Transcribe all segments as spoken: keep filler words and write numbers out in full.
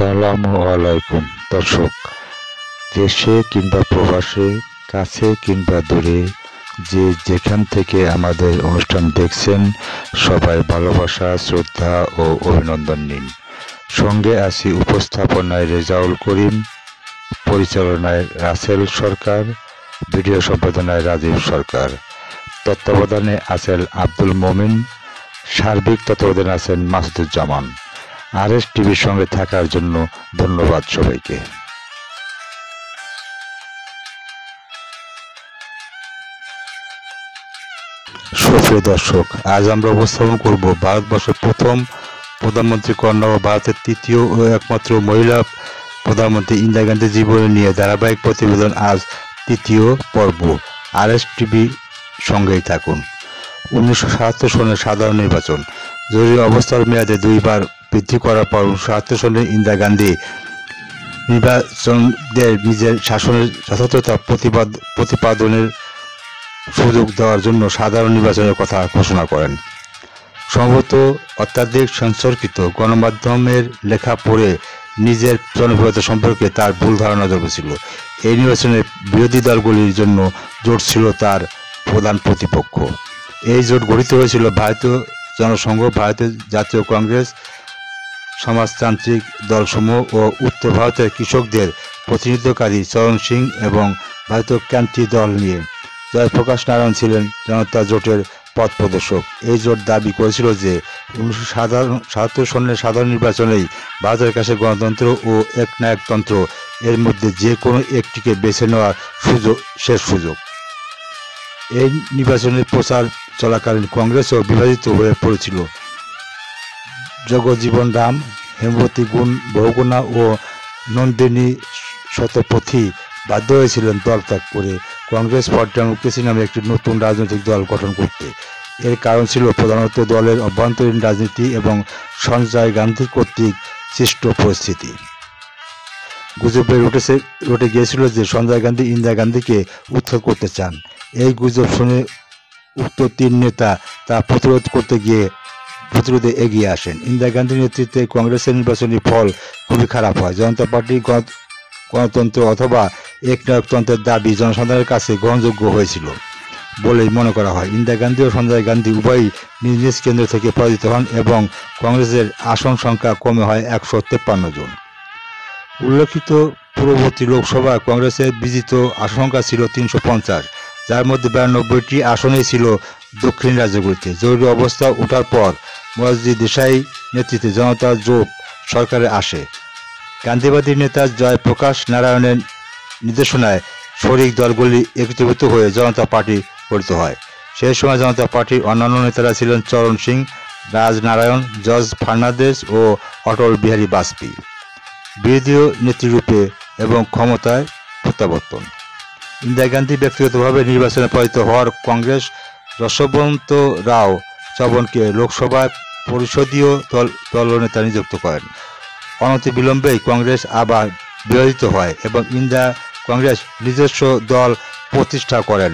আসসালামু আলাইকুম দর্শক, দেশে কিংবা প্রবাসে, কাছে কিংবা দূরে, যে যেখান থেকে আমাদের অনুষ্ঠান দেখছেন, সবাই ভালোবাসা, শ্রদ্ধা ও অভিনন্দন নিন। সঙ্গে আছি উপস্থাপনায় রেজাউল করিম, পরিচালনায় রাসেল সরকার, ভিডিও সম্পাদনায় রাজীব সরকার, তত্ত্বাবধানে আছেন আব্দুল মমিন, সার্বিক তত্ত্বাবধানে আছেন মাসুদুজ্জামান। আর এস টিভির সঙ্গে থাকার জন্য ধন্যবাদ সবাইকে। সুপ্রিয় দর্শক, আজ আমরা উপস্থাপন করব ভারতবর্ষের প্রথম প্রধানমন্ত্রী কন্যা ও ভারতের তৃতীয় ও একমাত্র মহিলা প্রধানমন্ত্রী ইন্দিরা গান্ধীর জীবনী নিয়ে ধারাবাহিক প্রতিবেদন। আজ তৃতীয় পর্ব। আর এস টিভি সঙ্গেই থাকুন। উনিশশো সাতাত্তর সনের সাধারণ নির্বাচন। জরুরি অবস্থার মেয়াদে দুইবার বৃদ্ধি করার পর উনিশশো সাতাত্তর সনে ইন্দিরা গান্ধী নির্বাচনদের নিজের শাসনের যথাযথতা প্রতিপাদ প্রতিপাদনের সুযোগ দেওয়ার জন্য সাধারণ নির্বাচনের কথা ঘোষণা করেন। সম্ভবত অত্যাধিক সঞ্চর্কিত গণমাধ্যমের লেখা পড়ে নিজের জনপ্রিয়তা সম্পর্কে তার ভুল ধারণা জন্মেছিল। এই নির্বাচনে বিরোধী দলগুলির জন্য জোট ছিল তার প্রধান প্রতিপক্ষ। এই জোট গঠিত হয়েছিল ভারতীয় জনসংঘ, ভারতীয় জাতীয় কংগ্রেস, সমাজতান্ত্রিক দলসমূহ ও উত্তর ভারতের কৃষকদের প্রতিনিধিত্বকারী চরণ সিং এবং ভারতীয় ক্রান্তি দল নিয়ে। জয়প্রকাশ নারায়ণ ছিলেন জনতা জোটের পথ প্রদর্শক। এই জোট দাবি করেছিল যে উনিশশো সাতাত্তর সনের সাধারণ নির্বাচনেই ভারতের কাছে গণতন্ত্র ও একনায়কতন্ত্র এর মধ্যে যে কোনো একটিকে বেছে নেওয়ার সুযোগ শেষ সুযোগ। এই নির্বাচনের প্রচার চলাকালীন কংগ্রেসও বিভাজিত হয়ে পড়েছিল। জগজীবন রাম, হেমবতী গুণ বহুগুণা ও নন্দিনী শতপথী বাধ্য হয়েছিলেন দল ত্যাগ করে কংগ্রেস ফর ডেমোক্রেসি নামে একটি নতুন রাজনৈতিক দল গঠন করতে। এর কারণ ছিল প্রধানত দলের অভ্যন্তরীণ রাজনীতি এবং সঞ্জয় গান্ধী কর্তৃক সৃষ্ট পরিস্থিতি। গুজবে রটেছে রটে গিয়েছিল যে সঞ্জয় গান্ধী ইন্দিরা গান্ধীকে উৎখাত করতে চান। এই গুজব শুনে উক্ত তিন নেতা তা প্রতিরোধ করতে গিয়ে প্রতিরোধে এগিয়ে আসেন। ইন্দিরা গান্ধীর নেতৃত্বে কংগ্রেসের নির্বাচনী ফল খুবই খারাপ হয়। জনতা পার্টি গণতন্ত্র অথবা একনায়কতন্ত্রের দাবি জনসাধারণের কাছে গ্রহণযোগ্য হয়েছিল বলেই মনে করা হয়। ইন্দিরা গান্ধী ও সঞ্জয় গান্ধী উভয়ই নিজ নিজ কেন্দ্র থেকে পরাজিত হন এবং কংগ্রেসের আসন সংখ্যা কমে হয় একশো তেপ্পান্ন জন। উল্লেখিত পূর্ববর্তী লোকসভায় কংগ্রেসের বিজিত আসন সংখ্যা ছিল তিনশো পঞ্চাশ, যার মধ্যে বিরানব্বইটি আসনেই ছিল দক্ষিণ রাজ্যগুলিতে। জরুরি অবস্থা ওঠার পর মোরারজি দেশাই নেতৃত্বে জনতা জোট সরকারে আসে। গান্ধীবাদী নেতা জয়প্রকাশ নারায়ণের নির্দেশনায় শরিক দলগুলি একত্রীভূত হয়ে জনতা পার্টি গঠিত হয়। সেই সময় জনতা পার্টির অন্যান্য নেতারা ছিলেন চরণ সিং, রাজনারায়ণ, জর্জ ফার্নান্দেজ ও অটল বিহারী বাজপেয়ী। বিরোধী নেত্রীরূপে এবং ক্ষমতায় প্রত্যাবর্তন। ইন্দিরা গান্ধী ব্যক্তিগতভাবে নির্বাচনে পরাজিত হওয়ার কংগ্রেস যশবন্ত রাও চবনকে লোকসভায় পরিষদীয় দল দলনেতা নিযুক্ত করেন। অনতিবিলম্বেই কংগ্রেস আবার বিভাজিত হয় এবং ইন্দিরা কংগ্রেস নিজস্ব দল প্রতিষ্ঠা করেন।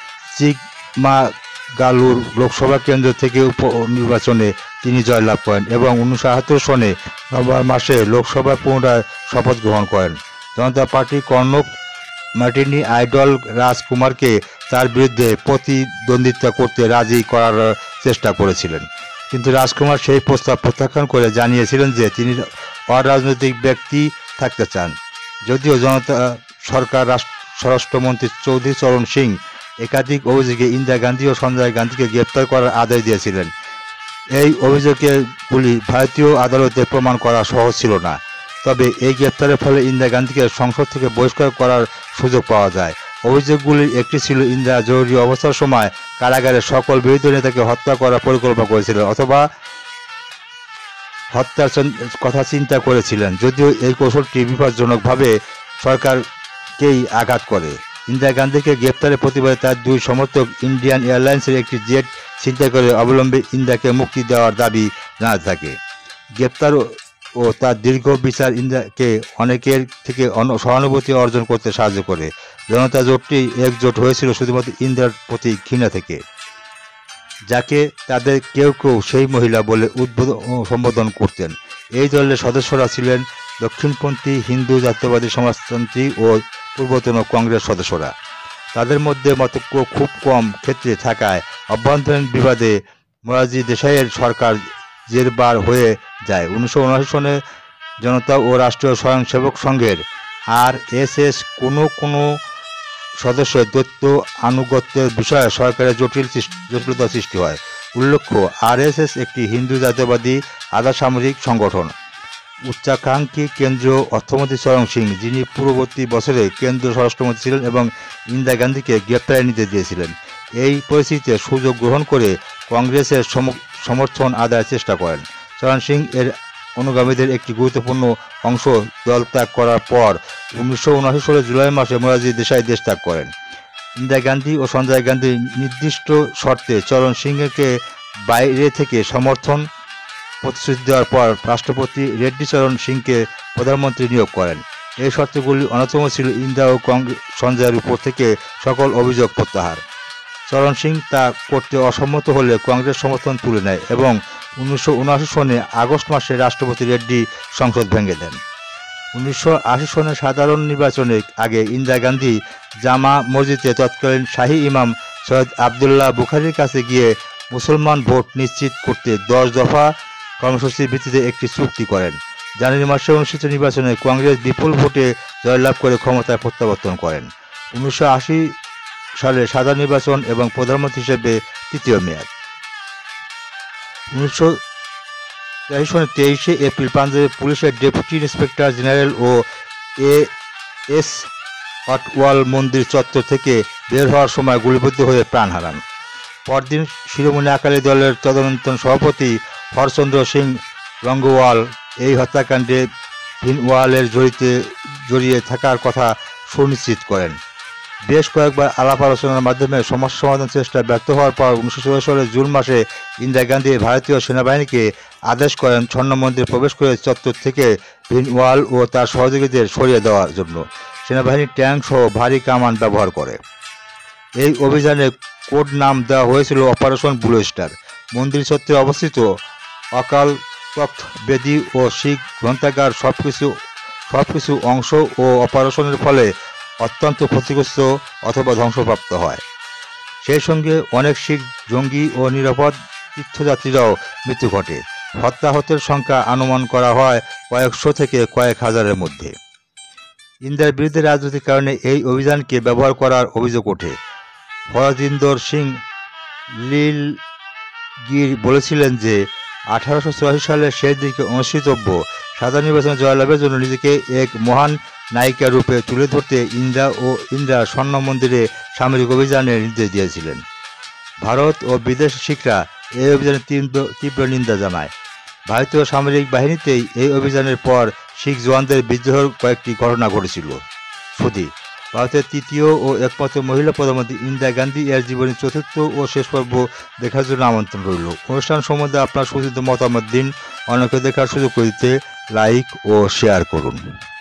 চিকমাগালুর লোকসভা কেন্দ্র থেকে উপনির্বাচনে তিনি জয়লাভ করেন এবং উনিশশো আটাত্তর সনে নভেম্বর মাসে লোকসভায় পুনরায় শপথ গ্রহণ করেন। জনতা পার্টি কর্ণক মার্টিনি আইডল রাজকুমারকে তার বিরুদ্ধে প্রতিদ্বন্দ্বিতা করতে রাজি করার চেষ্টা করেছিলেন, কিন্তু রাজকুমার সেই প্রস্তাব প্রত্যাখ্যান করে জানিয়েছিলেন যে তিনি অরাজনৈতিক ব্যক্তি থাকতে চান। যদিও জনতা সরকার স্বরাষ্ট্রমন্ত্রী চৌধুরী চরণ সিং একাধিক অভিযোগে ইন্দিরা গান্ধী ও সঞ্জয় গান্ধীকে গ্রেপ্তার করার আদেশ দিয়েছিলেন। এই অভিযোগগুলি ভারতীয় আদালতে প্রমাণ করা সহজ ছিল না, তবে এই গ্রেপ্তারের ফলে ইন্দিরা গান্ধীকে সংসদ থেকে বহিষ্কার করার সুযোগ পাওয়া যায়। অভিযোগগুলির একটি ছিল ইন্দিরা জরুরি অবস্থার সময় কারাগারে সকল বিরোধী নেতাকে হত্যা করার পরিকল্পনা করেছিলেন অথবা হত্যার কথা চিন্তা করেছিলেন, যদিও এই কৌশলটি বিপজ্জনকভাবে সরকারকেই আঘাত করে। ইন্দিরা গান্ধীকে গ্রেপ্তারের প্রতিবাদে তার দুই সমর্থক ইন্ডিয়ান এয়ারলাইন্সের একটি জেট ছিনতাই করে অবিলম্বে ইন্দিরাকে মুক্তি দেওয়ার দাবি জানাতে থাকে। গ্রেপ্তার ও তার দীর্ঘ বিচার ইন্দিরাকে অনেকের থেকে সহানুভূতি অর্জন করতে সাহায্য করে। জনতা জোটটি একজোট হয়েছিল শুধুমাত্র ইন্দিরার প্রতি ঘৃণা থেকে, যাকে তাদের কেউ কেউ সেই মহিলা বলে উদ্বোধন সম্বোধন করতেন। এই দলের সদস্যরা ছিলেন দক্ষিণপন্থী হিন্দু জাতীয়বাদী সমাজতন্ত্রী ও পূর্বতন কংগ্রেস সদস্যরা। তাদের মধ্যে মতৈক্য খুব কম ক্ষেত্রে থাকায় অভ্যন্তরীণ বিবাদে মোরারজি দেশাইয়ের সরকার জেরবার হয়ে যায়। উনিশশো উনআশি সনে জনতা ও রাষ্ট্রীয় স্বয়ংসেবক সংঘের আর এস এস কোনো কোনো সদস্যের দৈত্য আনুগত্যের বিষয়ে সরকারের জটিল জটিলতা সৃষ্টি হয়। উল্লেখ্য, আর এস এস একটি হিন্দু জাতীয়বাদী আধা সামরিক সংগঠন। উচ্চাকাঙ্ক্ষী কেন্দ্রীয় অর্থমন্ত্রী চরণ সিং, যিনি পূর্ববর্তী বছরে কেন্দ্রীয় স্বরাষ্ট্রমন্ত্রী ছিলেন এবং ইন্দিরা গান্ধীকে গ্রেপ্তারের নির্দেশ দিয়েছিলেন, এই পরিস্থিতিতে সুযোগ গ্রহণ করে কংগ্রেসের সমর্থন আদায়ের চেষ্টা করেন। চরণ সিং এর অনুগামীদের একটি গুরুত্বপূর্ণ অংশ দল ত্যাগ করার পর উনিশশো উনআশি সালের জুলাই মাসে মোরারজি দেশাই দেশ ত্যাগ করেন। ইন্দিরা গান্ধী ও সঞ্জয় গান্ধী নির্দিষ্ট শর্তে চরণ সিংকে বাইরে থেকে সমর্থন প্রতিশ্রুতি দেওয়ার পর রাষ্ট্রপতি রেড্ডি চরণ সিংকে প্রধানমন্ত্রী নিয়োগ করেন। এই শর্তগুলি অন্যতম ছিল ইন্দিরা ও সঞ্জয়ের উপর থেকে সকল অভিযোগ প্রত্যাহার। চরণ সিং তা করতে অসম্মত হলে কংগ্রেস সমর্থন তুলে নেয় এবং উনিশশো উনআশি সনে আগস্ট মাসে রাষ্ট্রপতি রেড্ডি সংসদ ভেঙে দেন। উনিশশো আশি সনের সাধারণ নির্বাচনের আগে ইন্দিরা গান্ধী জামা মসজিদে তৎকালীন শাহী ইমাম সৈয়দ আবদুল্লাহ বুখারীর কাছে গিয়ে মুসলমান ভোট নিশ্চিত করতে দশ দফা কর্মসূচির ভিত্তিতে একটি চুক্তি করেন। জানুয়ারি মাসে অনুষ্ঠিত নির্বাচনে কংগ্রেস বিপুল ভোটে জয়লাভ করে ক্ষমতায় প্রত্যাবর্তন করেন। উনিশশো আশি সালে সাধারণ নির্বাচন এবং প্রধানমন্ত্রী হিসেবে তৃতীয় মেয়াদ। উনিশশো তেইশ সনের তেইশে এপ্রিল পাঞ্জাবের পুলিশের ডেপুটি ইন্সপেক্টর জেনারেল ও এ এস অটওয়াল মন্দির চত্বর থেকে বের হওয়ার সময় গুলিবিদ্ধ হয়ে প্রাণ হারান। পরদিন শিরোমণি আকালি দলের তদানীন্তন সভাপতি হরচন্দ্র সিং লঙ্গোওয়াল এই হত্যাকাণ্ডে ভিনওয়ালের জড়িতে জড়িয়ে থাকার কথা সুনিশ্চিত করেন। বেশ কয়েকবার আলাপ আলোচনার মাধ্যমে সমস্যা সমাধান চেষ্টা ব্যর্থ হওয়ার পর উনিশশো চুরাশি সালের জুন মাসে ইন্দিরা গান্ধী ভারতীয় সেনাবাহিনীকে আদেশ করেন স্বর্ণ মন্দিরে প্রবেশ করে চত্বর থেকে ভিনওয়াল ও তার সহযোগীদের সরিয়ে দেওয়ার জন্য। সেনাবাহিনী ট্যাঙ্ক সহ ভারী কামান ব্যবহার করে। এই অভিযানে কোড নাম দেওয়া হয়েছিল অপারেশন ব্লু স্টার। মন্দির চত্বরে অবস্থিত অকাল তখ্ত বেদি ও শিখ গ্রন্থাগার সবকিছু সবকিছু অংশ ও অপারেশনের ফলে অত্যন্ত ক্ষতিগ্রস্ত অথবা ধ্বংসপ্রাপ্ত হয়। সেই সঙ্গে অনেক শিখ জঙ্গি ও নিরাপদ তীর্থযাত্রীরাও মৃত্যু ঘটে। হতাহতের সংখ্যা অনুমান করা হয় কয়েকশো থেকে কয়েক হাজারের মধ্যে। ইন্দিরার বিরুদ্ধে রাজনৈতিক কারণে এই অভিযানকে ব্যবহার করার অভিযোগ ওঠে। হরজিন্দর সিং লীলগির বলেছিলেন যে আঠারোশো চুরাশি সালের শেষ দিকে অনুষ্ঠিতব্য সাধারণ নির্বাচনে জয়লাভের জন্য নিজেকে এক মহান নায়িকা রূপে তুলে ধরতে ইন্দিরা ও ইন্দিরা স্বর্ণ মন্দিরে সামরিক অভিযানের নির্দেশ দিয়েছিলেন। ভারত ও বিদেশি শিখরা এই অভিযানের তীব্র তীব্র নিন্দা জানায়। ভারতীয় সামরিক বাহিনীতেই এই অভিযানের পর শিখ জওয়ানদের বিদ্রোহের কয়েকটি ঘটনা ঘটেছিল। সুধী, ভারতের তৃতীয় ও একমাত্র মহিলা প্রধানমন্ত্রী ইন্দিরা গান্ধী এর জীবনের চতুর্থ ও শেষ পর্ব দেখার জন্য আমন্ত্রণ রইল। অনুষ্ঠান সম্বন্ধে আপনার সুচিন্তিত মতামত দিন। অন্যকে দেখার সুযোগ করে দিতে লাইক ও শেয়ার করুন।